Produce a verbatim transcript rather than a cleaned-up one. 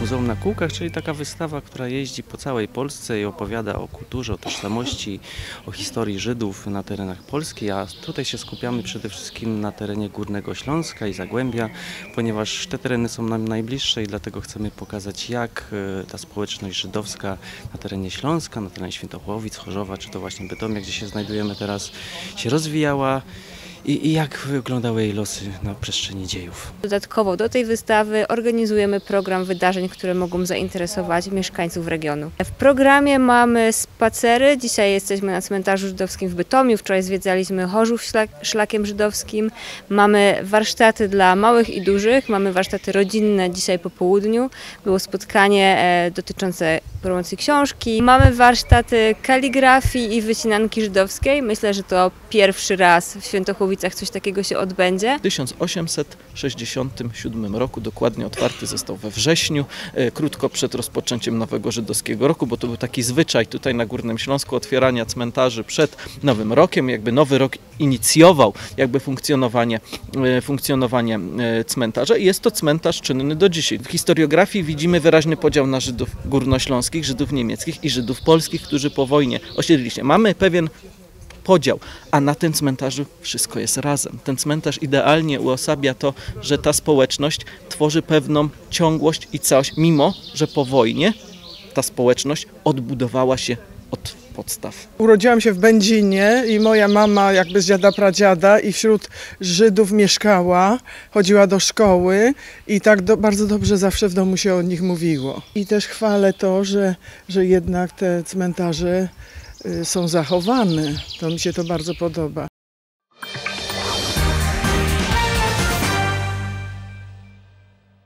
Muzeum na Kółkach, czyli taka wystawa, która jeździ po całej Polsce i opowiada o kulturze, o tożsamości, o historii Żydów na terenach Polski, a tutaj się skupiamy przede wszystkim na terenie Górnego Śląska i Zagłębia, ponieważ te tereny są nam najbliższe i dlatego chcemy pokazać, jak ta społeczność żydowska na terenie Śląska, na terenie Świętochłowic, Chorzowa, czy to właśnie Bytomia, gdzie się znajdujemy teraz, się rozwijała. I, I jak wyglądały jej losy na przestrzeni dziejów. Dodatkowo do tej wystawy organizujemy program wydarzeń, które mogą zainteresować mieszkańców regionu. W programie mamy spacery. Dzisiaj jesteśmy na cmentarzu żydowskim w Bytomiu. Wczoraj zwiedzaliśmy Chorzów szlak, szlakiem żydowskim. Mamy warsztaty dla małych i dużych. Mamy warsztaty rodzinne dzisiaj po południu. Było spotkanie e, dotyczące promocji książki. Mamy warsztaty kaligrafii i wycinanki żydowskiej. Myślę, że to pierwszy raz w Świętochłowicach coś takiego się odbędzie. W tysiąc osiemset sześćdziesiątym siódmym roku, dokładnie otwarty został we wrześniu, e, krótko przed rozpoczęciem nowego żydowskiego roku, bo to był taki zwyczaj tutaj na Górnym Śląsku otwierania cmentarzy przed Nowym Rokiem. Jakby Nowy Rok inicjował jakby funkcjonowanie, e, funkcjonowanie e, cmentarza i jest to cmentarz czynny do dzisiaj. W historiografii widzimy wyraźny podział na Żydów górnośląskich, Żydów niemieckich i Żydów polskich, którzy po wojnie osiedlili się. Mamy pewien podział, a na tym cmentarzu wszystko jest razem. Ten cmentarz idealnie uosabia to, że ta społeczność tworzy pewną ciągłość i całość, mimo że po wojnie ta społeczność odbudowała się od podstaw. Urodziłam się w Będzinie i moja mama jakby z dziada pradziada i wśród Żydów mieszkała, chodziła do szkoły i tak do, bardzo dobrze zawsze w domu się o nich mówiło. I też chwalę to, że, że jednak te cmentarze są zachowane. To mi się to bardzo podoba.